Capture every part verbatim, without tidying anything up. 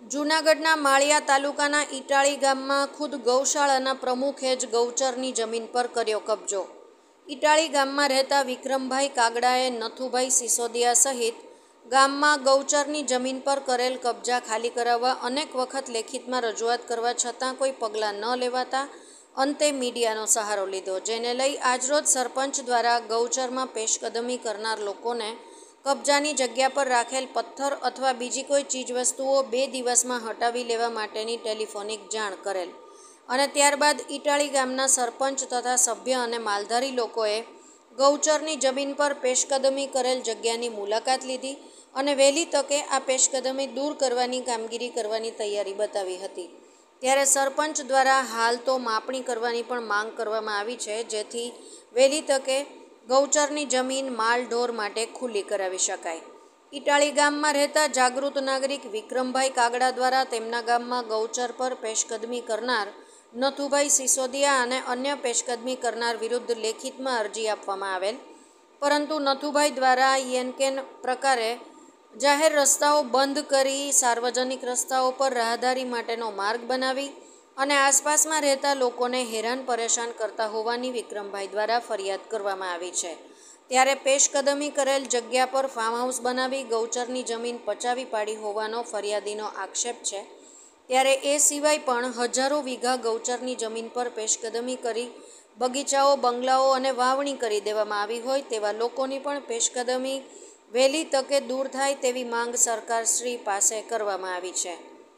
જૂનાગઢના માળિયા તાલુકાના ઈટાળી ગામમાં ખુદ ગૌશાળાના પ્રમુખે જ ગૌચરની જમીન પર કર્યો કબજો। ઈટાળી ગામમાં રહેતા વિક્રમભાઈ કાગડાએ નથુભાઈ સિસોદિયા સહિત ગામમાં ગૌચરની જમીન પર કરેલ કબજા ખાલી કરાવવા અનેક વખત લેખિતમાં રજૂઆત કરવા છતાં કોઈ પગલાં ન લેવાતા અંતે મીડિયાનો સહારો લીધો, જેને લઈ આજરોજ સરપંચ દ્વારા ગૌચરમાં પેશકદમી કરનાર લોકોને કબજાની જગ્યા પર રાખેલ પથ્થર અથવા બીજી કોઈ ચીજવસ્તુઓ બે દિવસમાં હટાવી લેવા માટેની ટેલિફોનિક જાણ કરેલ અને ત્યારબાદ ઈટાળી ગામના સરપંચ તથા સભ્ય અને માલધારી લોકોએ ગૌચરની જમીન પર પેશકદમી કરેલ જગ્યાની મુલાકાત લીધી અને વહેલી તકે આ પેશકદમી દૂર કરવાની કામગીરી કરવાની તૈયારી બતાવી હતી। ત્યારે સરપંચ દ્વારા હાલ તો માપણી કરવાની પણ માંગ કરવામાં આવી છે, જેથી વહેલી તકે ગૌચરની જમીન માલ ઢોર માટે ખુલ્લી કરાવી શકાય। ઈટાળી ગામમાં રહેતા જાગૃત નાગરિક વિક્રમભાઈ કાગડા દ્વારા તેમના ગામમાં ગૌચર પર પેશકદમી કરનાર નથુભાઈ સિસોદિયા અને અન્ય પેશકદમી કરનાર વિરુદ્ધ લેખિતમાં અરજી આપવામાં આવેલ, પરંતુ નથુભાઈ દ્વારા યેનકેન પ્રકારે જાહેર રસ્તાઓ બંધ કરી સાર્વજનિક રસ્તાઓ પર રાહદારી માટેનો માર્ગ બનાવી અને આસપાસમાં રહેતા લોકોને હેરાન પરેશાન કરતા હોવાની વિક્રમભાઈ દ્વારા ફરિયાદ કરવામાં આવી છે। ત્યારે પેશકદમી કરેલ જગ્યા પર ફાર્મ હાઉસ બનાવી ગૌચરની જમીન પચાવી પાડી હોવાનો ફરિયાદીનો આક્ષેપ છે। ત્યારે એ સિવાય પણ હજારો વીઘા ગૌચરની જમીન પર પેશકદમી કરી બગીચાઓ, બંગલાઓ અને વાવણી કરી દેવામાં આવી હોય તેવા લોકોની પણ પેશકદમી વહેલી તકે દૂર થાય તેવી માંગ સરકારશ્રી પાસે કરવામાં આવી છે।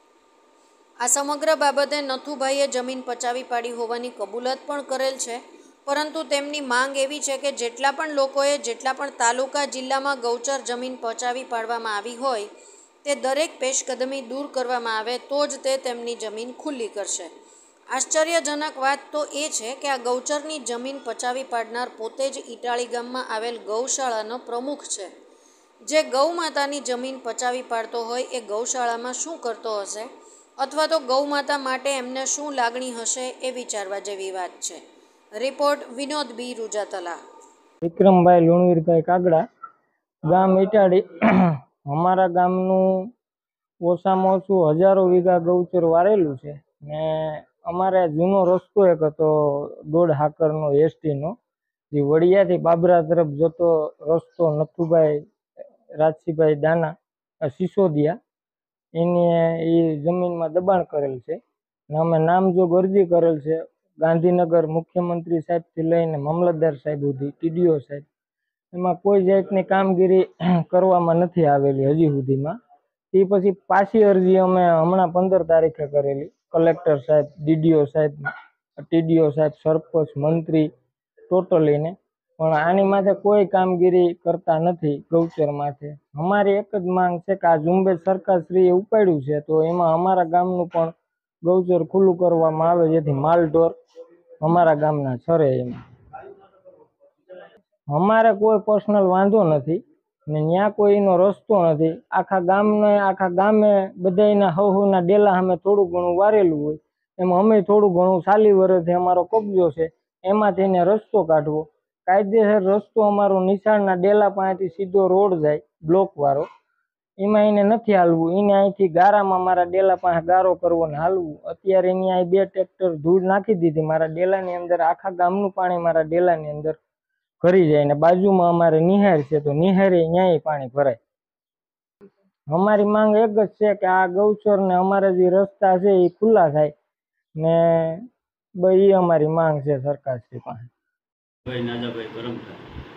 આ સમગ્ર બાબતે નથુભાઈએ જમીન પચાવી પાડી હોવાની કબૂલાત પણ કરેલ છે, પરંતુ તેમની માંગ એવી છે કે જેટલા પણ લોકોએ જેટલા પણ તાલુકા જિલ્લામાં ગૌચર જમીન પચાવી પાડવામાં આવી હોય તે દરેક પેશકદમી દૂર કરવામાં આવે તો જ તે તેમની જમીન ખુલ્લી કરશે। આશ્ચર્યજનક વાત તો એ છે કે આ ગૌચરની જમીન પચાવી પાડનાર પોતે જ ઈટાળી ગામમાં આવેલ ગૌશાળાનો પ્રમુખ છે। જે ગૌ માતાની જમીન પચાવી પાડતો હોય એ ગૌશાળામાં શું કરતો હશે અથવા તો ગૌ માતા માટે એમને શું લાગણી હશે એ વિચારવા જેવી વાત છે। રિપોર્ટ વિનોદ બી રૂજાતલા। વિક્રમભાઈ લુણવીરભાઈ કાગડા, ગામ ઈટાળી। અમારા ગામનું ઓછામાં ઓછું હજારો વીઘા ગૌચર વારેલું છે ને અમારે જૂનો રસ્તો એક હતો દોઢ હાકરનો એસટીનો, જે વડિયાથી બાબરા તરફ જતો રસ્તો નથુભાઈ રાજસીભાઈ દાના સિસોદિયા એની એ જમીનમાં દબાણ કરેલ છે ને અમે નામજોગ અરજી કરેલ છે ગાંધીનગર મુખ્યમંત્રી સાહેબથી લઈને મામલતદાર સાહેબ સુધી, ટીડીઓ સાહેબ, એમાં કોઈ જાતની કામગીરી કરવામાં નથી આવેલી હજી સુધીમાં। એ પછી પાછી અરજી અમે હમણાં પંદર તારીખે કરેલી કલેક્ટર સાહેબ, ડીડીઓ સાહેબ, ટીડીઓ સાહેબ, સરપંચ, મંત્રી ટોટલીને, પણ આની માથે કોઈ કામગીરી કરતા નથી ગૌચર માથે। અમારી એક જ માંગ છે કે આ ઝુંબેશ સરકારશ્રીએ ઉપાડ્યું છે તો એમાં અમારા ગામનું પણ ગૌચર ખુલ્લું કરવામાં આવે, જેથી માલઢોર અમારા ગામના છરે। એમાં અમારે કોઈ પર્સનલ વાંધો નથી ને ત્યાં કોઈનો રસ્તો નથી। આખા ગામને આખા ગામે બધાના હવ હવના ડેલા સામે થોડું ઘણું વારેલું હોય, એમાં અમે થોડું ઘણું સાલી વર્ષથી અમારો કબજો છે, એમાંથી એને રસ્તો કાઢવો કાયદેસર રસ્તો અમારો નિશાળના ડેલા પાસેથી સીધો રોડ જાય બ્લોક વાળો, એમાં એને નથી હાલવું। એને અહીંથી ગારામાં મારા ડેલા પાસે ગારો કરવો ને હાલવું। અત્યારે એની અહીં બે ટ્રેક્ટર ધૂળ નાખી દીધી મારા ડેલાની અંદર, આખા ગામનું પાણી મારા ડેલાની અંદર ભરી જાય ને બાજુમાં અમારે નિહાર છે તો નિહારે ન્યાય પાણી ભરાય। અમારી માંગ એક જ છે કે આ ગૌચર ને અમારા જે રસ્તા છે એ ખુલ્લા થાય ને એ અમારી માંગ છે સરકારશ્રી પાસે। ભાઈ નાજાભાઈ ગરમતા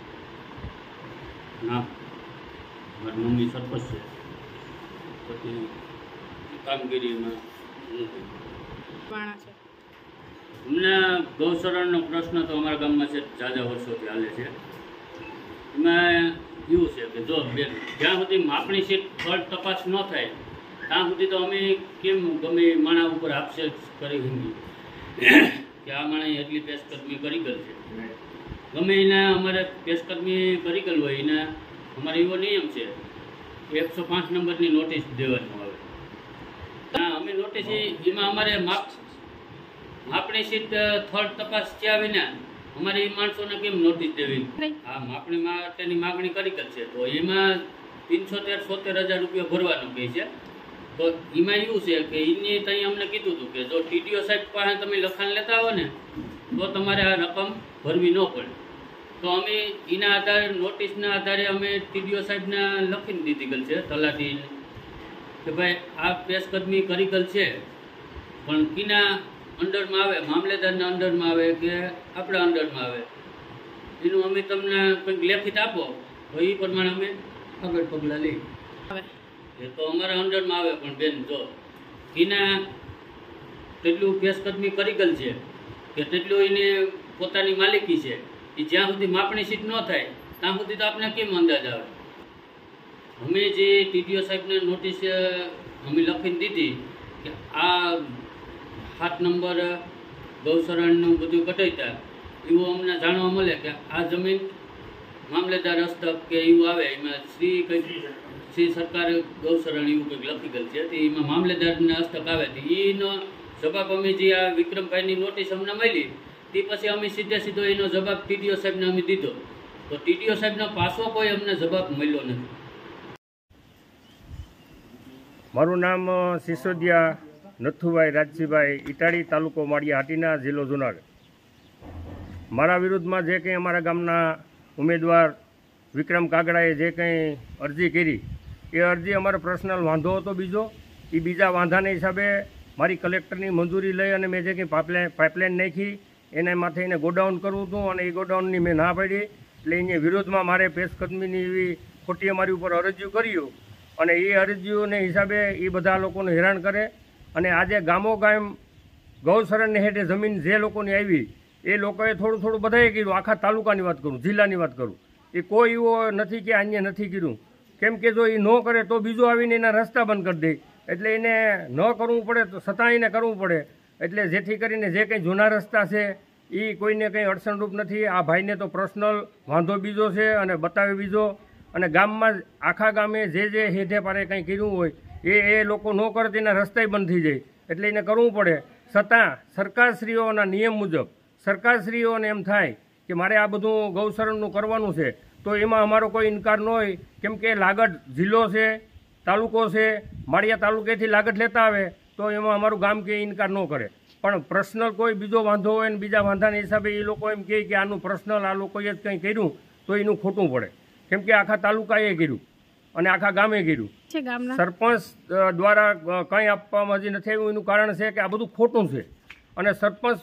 ના મારી મમ્મી સરપંચ છે, પછી કામગીરીમાં અમને ગૌશાળાનો પ્રશ્ન તો અમારા ગામમાં છે ઝાઝા વર્ષોથી હાલે છે। એમાં એવું છે કે જો બેન જ્યાં સુધી માપણી સીટ ફળ તપાસ ન થાય ત્યાં સુધી તો અમે કેમ ગમે માણા ઉપર આક્ષેપ કરી હિંદી કે આ માણે એટલી પેશકદમી કરી ગયેલ છે, ગમે એને અમારે પેશકદમી કરી ગયેલ હોય એને અમારે એવો નિયમ છે એકસો પાંચ નંબરની નોટિસ દેવાનું આવે। હા, અમે નોટિસ એમાં અમારે માપ માપણી સીટ થર્ડ તપાસ થયા વિના અમારે એ માણસોને કેમ નોટિસ દેવી? હા, માપણી માટેની માગણી કરી છે તો એમાં તીનસો તેર સોતેર હજાર રૂપિયા ભરવાનું કહે છે તો એમાં એવું છે કે એની ત્યાં અમને કીધું હતું કે જો ટીડીઓ સાહેબ પાસે તમે લખાણ લેતા આવો ને તો તમારે આ રકમ ભરવી ન પડે. તો અમે એના આધારે નોટિસના આધારે અમે ટીડીઓ સાહેબને લખીને દીધી ગયેલ છે તલાટીને કે ભાઈ આ પેશકદમી કરી ગયેલ છે, પણ કીના અંડરમાં આવે, મામલેદારના અંડરમાં આવે કે આપણા અંડરમાં આવે, એનું અમે તમને કંઈક લેખિત આપો તો એ પ્રમાણે અમે આગળ પગલાં લઈ. એ તો અમારા અંડરમાં આવે, પણ બેન જો કીના તેટલું પેશકદમી કરી ગયેલ છે કે તેટલું એને પોતાની માલિકી છે, એ જ્યાં સુધી માપણી સીટ ન થાય ત્યાં સુધી તો આપણે કેમ અંદાજ આવે. અમે જે ટીડીઓ સાહેબને નોટિસ અમે લખીને દીધી કે આ સાત નંબર ગૌશરણનું બધું કટાઈતા એવું અમને જાણવા મળે કે આ જમીન મામલેદાર હસ્તક કે એવું આવે, એમાં શ્રી કંઈક શ્રી સરકાર ગૌશરણ એવું કંઈક લખી ગયેલ છે, તો એમાં મામલેદારના હસ્તક આવે. તો એનો જવાબ અમે જે આ વિક્રમભાઈની નોટિસ અમને મળી તે પછી અમે સીધે સીધો એનો જવાબ ટીડીઓ સાહેબને અમે દીધો, તો ટીડીઓ સાહેબનો પાછો કોઈ અમને જવાબ મળ્યો નથી. મારું નામ સિસોદિયા નથુભાઈ રાજસીભાઈ, ઇટાળી, તાલુકો માળિયા હાટીના, જિલ્લો જુનાગઢ. મારા વિરુદ્ધમાં જે કંઈ અમારા ગામના ઉમેદવાર વિક્રમ કાગડાએ જે કંઈ અરજી કરી એ અરજી અમારો પર્સનલ વાંધો હતો બીજો. એ બીજા વાંધાના હિસાબે મારી કલેક્ટરની મંજૂરી લઈ અને મેં જે કંઈ પાઇપલાઇન પાઇપલાઇન નાખી એને માથે એને ગોડાઉન કરવું હતું અને એ ગોડાઉનની મેં ના પાડી, એટલે એને વિરોધમાં મારે પેશકદમીની એવી ખોટી અમારી ઉપર અરજીઓ કર્યું અને એ અરજીઓને હિસાબે એ બધા લોકોને હેરાન કરે. અને આજે ગામો ગામ ગૌશરણને હેઠે જમીન જે લોકોની આવી એ લોકોએ થોડું થોડું બધાએ કર્યું. આખા તાલુકાની વાત કરું, જિલ્લાની વાત કરું, એ કોઈ એવો નથી કે અન્ય નથી કર્યું. કેમ કે જો એ ન કરે તો બીજો આવીને એના રસ્તા બંધ કરી દે, એટલે એને ન કરવું પડે તો છતાં એને કરવું પડે. એટલે જેથી કરીને જે કંઈ જૂના રસ્તા છે એ કોઈને કંઈ અડચણરૂપ નથી. આ ભાઈને તો પર્સનલ વાંધો બીજો છે અને બતાવે બીજો. અને ગામમાં આખા ગામે જે જે હેઠે પારે કંઈ કર્યું હોય એ એ લોકો ન કરે તેના રસ્તાય બંધ થઈ જાય, એટલે એને કરવું પડે. છતાં સરકારશ્રીઓના નિયમ મુજબ સરકારશ્રીઓને એમ થાય કે મારે આ બધું ગૌશરણનું કરવાનું છે તો એમાં અમારો કોઈ ઇનકાર ન હોય. કેમ કે લાગડ જિલ્લો છે, તાલુકો છે, માળિયા તાલુકેથી લાગડ લેતા આવે તો એમાં અમારું ગામ કે ઇનકાર ન કરે. પણ પર્સનલ કોઈ બીજો વાંધો હોય ને બીજા વાંધાના હિસાબે એ લોકો એમ કહે કે આનું પર્સનલ આ લોકોએ જ કંઈ કર્યું તો એનું ખોટું પડે. કેમ કે આખા તાલુકાએ કર્યું અને આખા ગામે કર્યું. સરપંચ દ્વારા કંઈ આપવામાં હજી નથી આવ્યું. એનું કારણ છે કે આ બધું ખોટું છે અને સરપંચ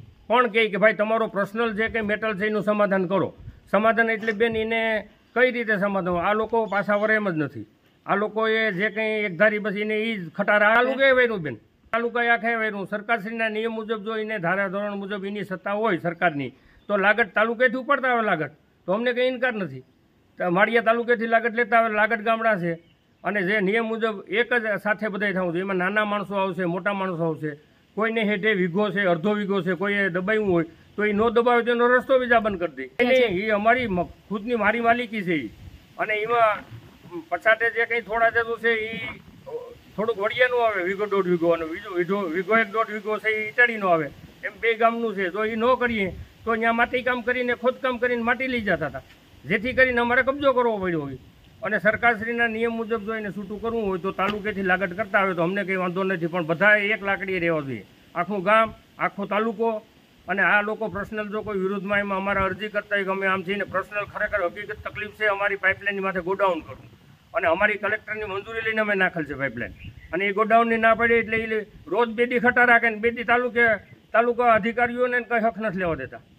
પણ કહે કે ભાઈ તમારો પર્સનલ જે કંઈ મેટર છે એનું સમાધાન કરો. સમાધાન એટલે બેન એને કઈ રીતે સમાધાન? આ લોકો પાછા વરે એમ જ નથી. આ લોકોએ જે કંઈ એકધારી બસ એને એ જ ખટારા તાલુકાએ વાર્યું બેન, તાલુકાએ આખે વાર્યું. સરકારશ્રીના નિયમ મુજબ જો એને ધારા ધોરણ મુજબ એની સત્તા હોય સરકારની તો લાગડ તાલુકેથી ઉપાડતા આવે લાગડ, તો અમને કંઈ ઇનકાર નથી. માળિયા તાલુકેથી લાગડ લેતા આવે, લાગડ ગામડા છે અને જે નિયમ મુજબ એક જ સાથે બધાય થવું છે. એમાં નાના માણસો આવશે, મોટા માણસો આવશે. કોઈને હેઠે વીઘો છે, અડધો વીઘો છે, કોઈએ દબાવ્યું હોય તો એ ન દબાવે તેનો રસ્તો બીજા બંધ કરી દે. એ અમારી ખુદની મારી માલિકી છે એ. અને એમાં પછાટે જે કંઈ થોડા જતું છે એ થોડુંક વડિયાનું આવે, વીઘો દોઢ વીઘો, અને બીજું વીઘો વીઘો એક દોઢ વીઘો છે એ ઈટાળીનો આવે. એમ બે ગામનું છે. તો એ ન કરીએ તો ત્યાં માટી કામ કરીને ખોદકામ કરીને માટી લઈ જતા હતા, જેથી કરીને અમારે કબજો કરવો પડ્યો હોય. અને સરકારશ્રીના નિયમ મુજબ જો એને છૂટું કરવું હોય તો તાલુકેથી લાગડ કરતા આવે તો અમને કંઈ વાંધો નથી, પણ બધા એક લાકડીએ રહેવા જોઈએ. આખું ગામ, આખો તાલુકો. અને આ લોકો પર્સનલ જો કોઈ વિરુદ્ધમાં એમાં અમારા અરજી કરતા હોય કે અમે આમ થઈને પર્સનલ ખરેખર હકીકત તકલીફ છે અમારી પાઇપલાઇનની માથે ગોડાઉન કરવું, અને અમારી કલેક્ટરની મંજૂરી લઈને અમે નાખેલ છે પાઇપલાઇન, અને એ ગોડાઉનની ના પડી એટલે એ રોજ બે દી ખટા રાખે ને બે દી તાલુકે તાલુકા અધિકારીઓને કંઈ હક નથી લેવા દેતા.